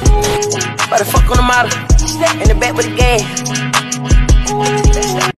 But the fuck on the model, in the back with the gas.